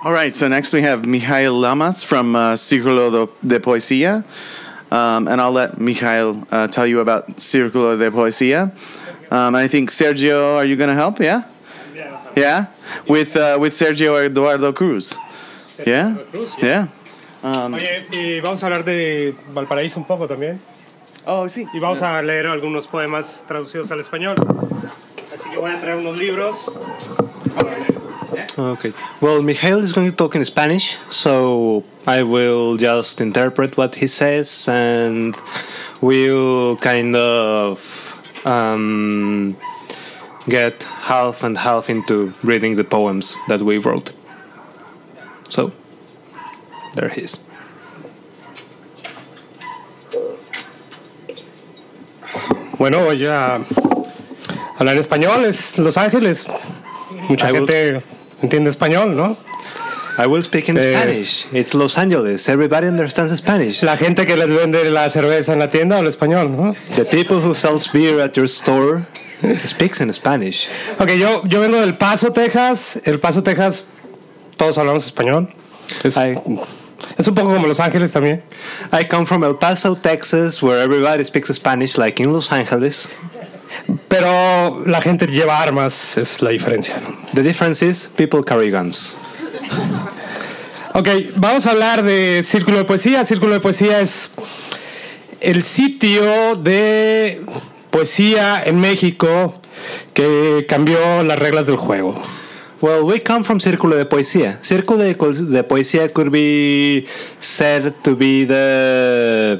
All right, so next we have Mijail Lamas from Círculo de Poesía. And I'll let Mijail tell you about Círculo de Poesía. I think Sergio, are you going to help? Yeah? Yeah? With Sergio Eduardo Cruz. Yeah? Yeah. Oye, y vamos a hablar de Valparaíso un poco también. Oh, sí. Y vamos a leer algunos poemas traducidos al español. Así que voy a traer unos libros. Okay. Well, Mijail is going to talk in Spanish, so I will just interpret what he says, and we'll kind of get half and half into reading the poems that we wrote. So, there he is. Bueno, voy a hablar en español. Es Los Ángeles. Mucha gente entiende español, ¿no? I will speak in Spanish. It's Los Angeles. Everybody understands Spanish. La gente que les vende la cerveza en la tienda habla español, ¿no? The people who sells beer at your store speaks in Spanish. Ok, yo vengo del Paso, Texas. El Paso, Texas, todos hablamos español. Es un poco como Los Ángeles también. I come from El Paso, Texas, where everybody speaks Spanish, like in Los Angeles. Pero la gente lleva armas, es la diferencia, ¿no? The difference is people carry guns. Ok, vamos a hablar de Círculo de Poesía. Círculo de Poesía es el sitio de poesía en México que cambió las reglas del juego. Well, we come from Círculo de Poesía. Círculo de Poesía could be said to be the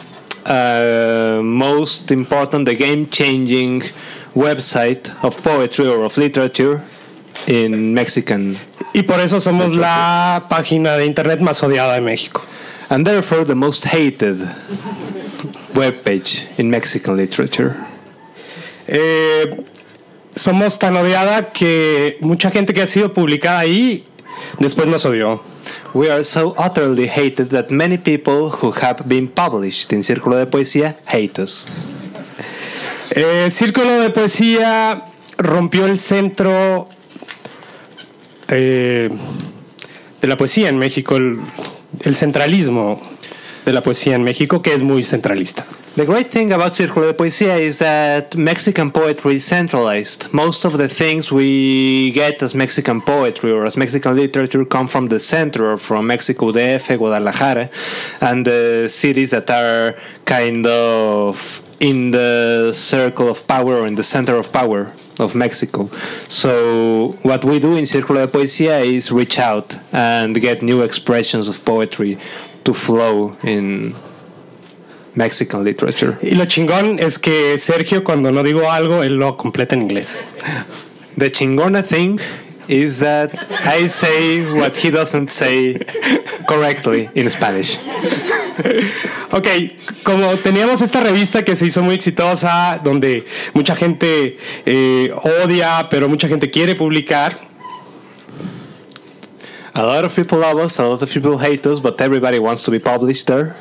most important, the game-changing website of poetry or of literature in Mexican. Y por eso somos la página de internet más odiada de México. And therefore the most hated webpage in Mexican literature. Somos tan odiada que mucha gente que ha sido publicada ahí después nos odió. We are so utterly hated that many people who have been published in Círculo de Poesía hate us. Círculo de Poesía rompió el centro de la poesía en México, el centralismo de la poesía en México, que es muy centralista. The great thing about Círculo de Poesía is that Mexican poetry is centralized. Most of the things we get as Mexican poetry or as Mexican literature come from the center or from Mexico DF, Guadalajara, and the cities that are kind of in the circle of power or in the center of power of Mexico. So what we do in Círculo de Poesía is reach out and get new expressions of poetry to flow in Mexican literature. Y lo chingón es que Sergio, cuando no digo algo, él lo completa en inglés. The chingona thing is that I say what he doesn't say correctly in Spanish. Ok, como teníamos esta revista que se hizo muy exitosa, donde mucha gente odia, pero mucha gente quiere publicar. A lot of people love us, a lot of people hate us, but everybody wants to be published there.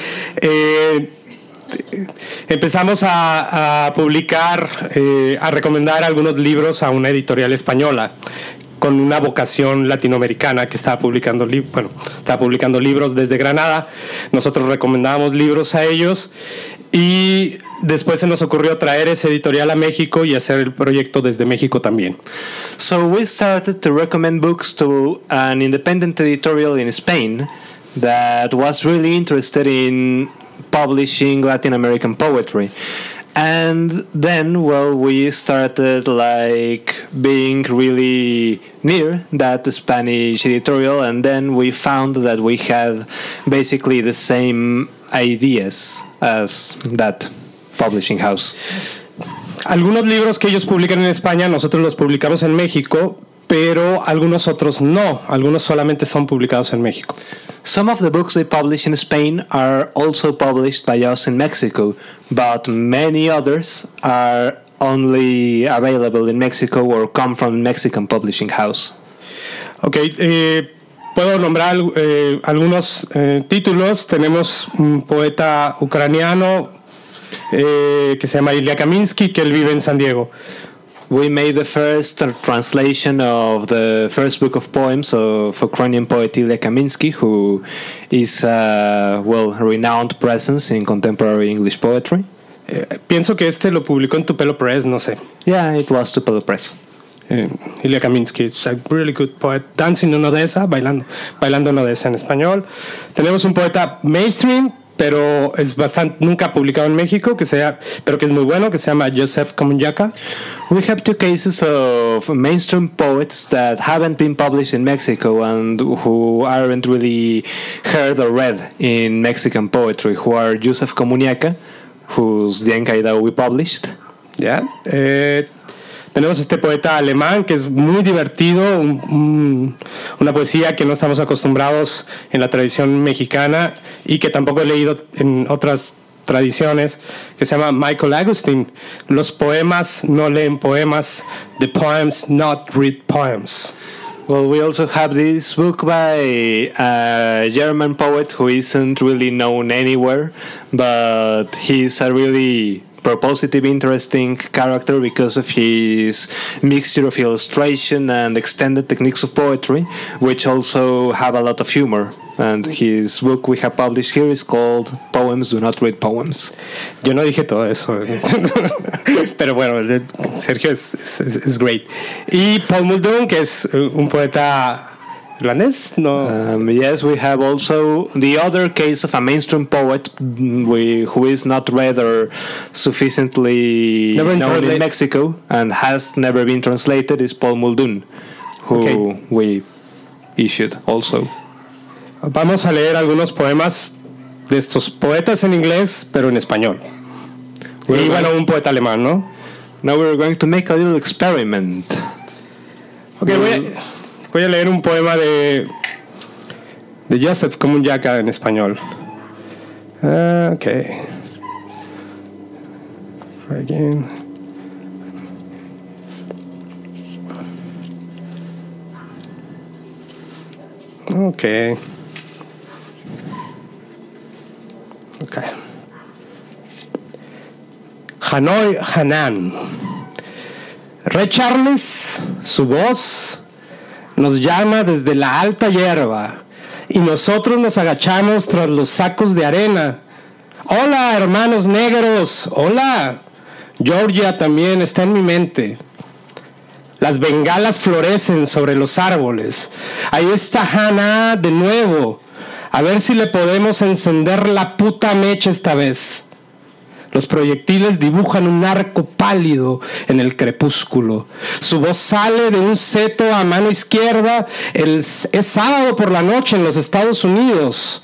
Empezamos a publicar, a recomendar algunos libros a una editorial española con una vocación latinoamericana que estaba publicando libros desde Granada. Nosotros recomendábamos libros a ellos y después se nos ocurrió traer ese editorial a México y hacer el proyecto desde México también. So we started to recommend books to an independent editorial in Spain that was really interested in publishing Latin American poetry. And then, well, we started like being really near that Spanish editorial, and then we found that we had basically the same ideas as that publishing house. Algunos libros que ellos publican en España, nosotros los publicamos en México, pero algunos otros no. Algunos solamente son publicados en México. Some of the books they publish in Spain are also published by us in Mexico, but many others are only available in Mexico or come from Mexican publishing house. Okay, puedo nombrar algunos títulos. Tenemos un poeta ucraniano que se llama Ilya Kaminsky, que él vive en San Diego. we made the first translation of the first book of poems of Ukrainian poet Ilya Kaminsky, who is a renowned presence in contemporary English poetry. Pienso que este lo publicó en Tupelo Press, no sé. Yeah, it was Tupelo Press. Ilya Kaminsky, it's a really good poet. Dancing in Odessa, bailando en Odessa en español. Tenemos un poeta mainstream, pero es nunca publicado en México, pero que es muy bueno, que se llama Joseph Komunyaka. We have two cases of mainstream poets that haven't been published in Mexico and who aren't really heard or read in Mexican poetry, who are Joseph Komunyaka, whose Dienkaida we published. Yeah. Tenemos este poeta alemán que es muy divertido, una poesía que no estamos acostumbrados en la tradición mexicana y que tampoco he leído en otras tradiciones, que se llama Michael Agustin. Los poemas no leen poemas, the poems not read poems. Well, we also have this book by a German poet who isn't really known anywhere, but he's a really propositive, interesting character because of his mixture of illustration and extended techniques of poetry, which also have a lot of humor. And his book we have published here is called Poems Do Not Read Poems. Yo no dije todo eso, pero bueno, Sergio es great. Y Paul Muldoon, que es un poeta irlandés, no. Yes, we have also the other case of a mainstream poet who is not read or sufficiently known in Mexico and has never been translated is Paul Muldoon, who we issued also. Vamos a leer algunos poemas de estos poetas en inglés, pero en español. Y bueno, un poeta alemán, ¿no? Now we're going to make a little experiment. Okay, voy a leer un poema de Joseph Komunyaka en español. Okay. Again. Okay. Hanoi Hanan. Ray Charles, su voz, nos llama desde la alta hierba y nosotros nos agachamos tras los sacos de arena. Hola, hermanos negros, hola. Georgia también está en mi mente. Las bengalas florecen sobre los árboles. Ahí está Hannah de nuevo. A ver si le podemos encender la puta mecha esta vez. Los proyectiles dibujan un arco pálido en el crepúsculo. Su voz sale de un seto a mano izquierda. Es sábado por la noche en los Estados Unidos.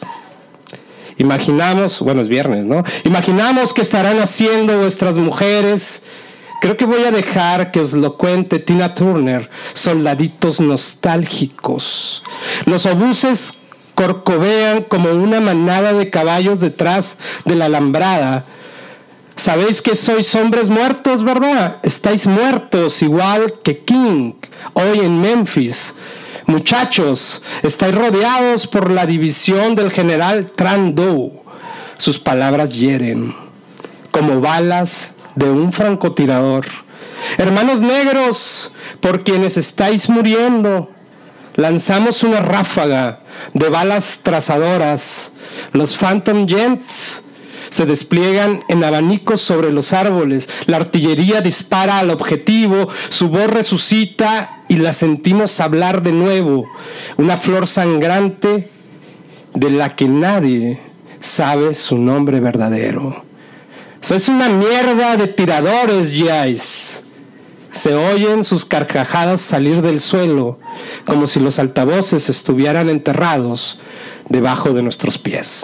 Imaginamos, bueno, es viernes, ¿no? Imaginamos que estarán haciendo vuestras mujeres. Creo que voy a dejar que os lo cuente Tina Turner, soldaditos nostálgicos. Los obuses corcovean como una manada de caballos detrás de la alambrada. Sabéis que sois hombres muertos, ¿verdad? Estáis muertos igual que King hoy en Memphis. Muchachos, estáis rodeados por la división del general Tran Do. Sus palabras hieren como balas de un francotirador. Hermanos negros, por quienes estáis muriendo, lanzamos una ráfaga de balas trazadoras. Los Phantom Jets se despliegan en abanicos sobre los árboles. La artillería dispara al objetivo. Su voz resucita y la sentimos hablar de nuevo. Una flor sangrante de la que nadie sabe su nombre verdadero. Sois una mierda de tiradores, GIs. Se oyen sus carcajadas salir del suelo, como si los altavoces estuvieran enterrados debajo de nuestros pies.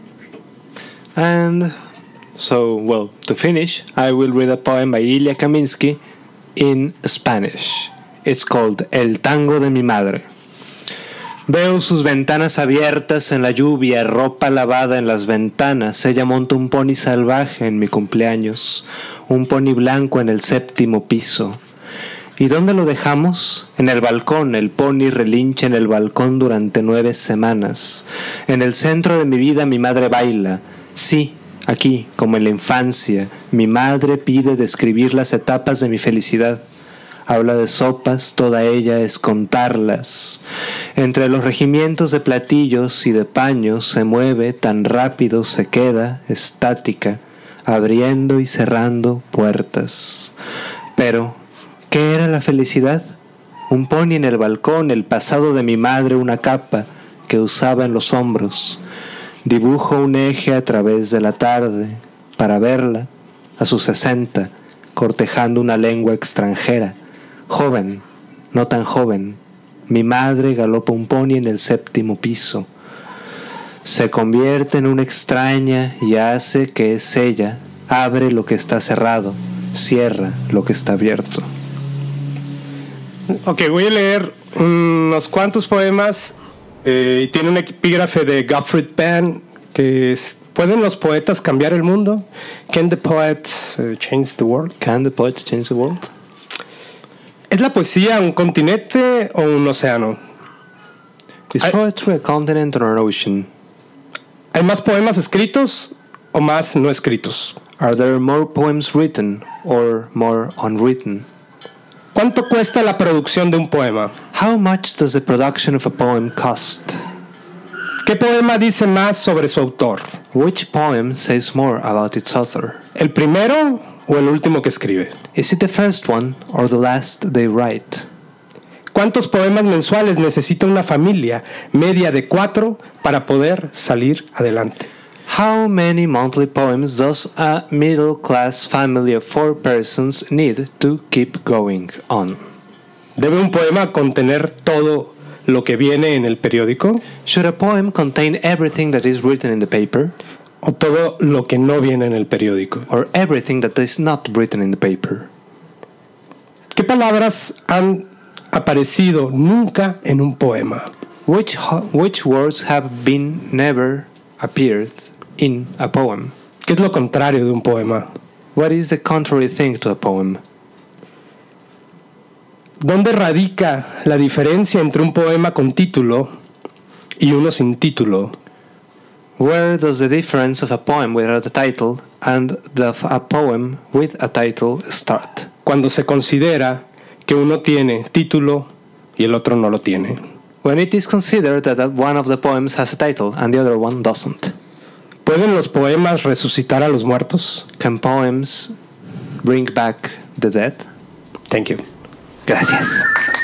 And so, well, to finish, I will read a poem by Ilya Kaminsky in Spanish. It's called El tango de mi madre. Veo sus ventanas abiertas en la lluvia, ropa lavada en las ventanas. Ella monta un pony salvaje en mi cumpleaños, un pony blanco en el 7º piso. ¿Y dónde lo dejamos? En el balcón. El pony relincha en el balcón durante 9 semanas. En el centro de mi vida mi madre baila. Sí, aquí, como en la infancia, mi madre pide describir las etapas de mi felicidad. Habla de sopas, toda ella es contarlas. Entre los regimientos de platillos y de paños se mueve, tan rápido se queda, estática, abriendo y cerrando puertas. Pero, ¿qué era la felicidad? Un pony en el balcón, el pasado de mi madre, una capa que usaba en los hombros. Dibujo un eje a través de la tarde para verla, a sus 60, cortejando una lengua extranjera. Joven, no tan joven, mi madre galopa un pony en el 7º piso. Se convierte en una extraña y hace que es ella, abre lo que está cerrado, cierra lo que está abierto. Ok, voy a leer unos cuantos poemas. Tiene un epígrafe de Gottfried Benn que es: ¿pueden los poetas cambiar el mundo? Can the poet change the world? Can the poets change the world? ¿Es la poesía un continente o un océano? Is poetry a continent or an ocean? ¿Hay más poemas escritos o más no escritos? Are there more poems written or more unwritten? ¿Cuánto cuesta la producción de un poema? How much does the production of a poem cost? ¿Qué poema dice más sobre su autor? Which poem says more about its author? ¿El primero o el último que escribe? Is it the first one or the last they write? ¿Cuántos poemas mensuales necesita una familia media de 4 para poder salir adelante? How many monthly poems does a middle-class family of 4 persons need to keep going on? ¿Debe un poema contener todo lo que viene en el periódico? Should a poem contain everything that is written in the paper? ¿O todo lo que no viene en el periódico? Or everything that is not written in the paper? ¿Qué palabras han aparecido nunca en un poema? Which words have been never appeared in a poem? ¿Qué es lo contrario de un poema? What is the contrary thing to a poem? ¿Dónde radica la diferencia entre un poema con título y uno sin título? Where does the difference of a poem without a title and a poem with a title start? Cuando se considera que uno tiene título y el otro no lo tiene. When it is considered that one of the poems has a title and the other one doesn't. ¿Pueden los poemas resucitar a los muertos? Can poems bring back the dead? Thank you. Gracias.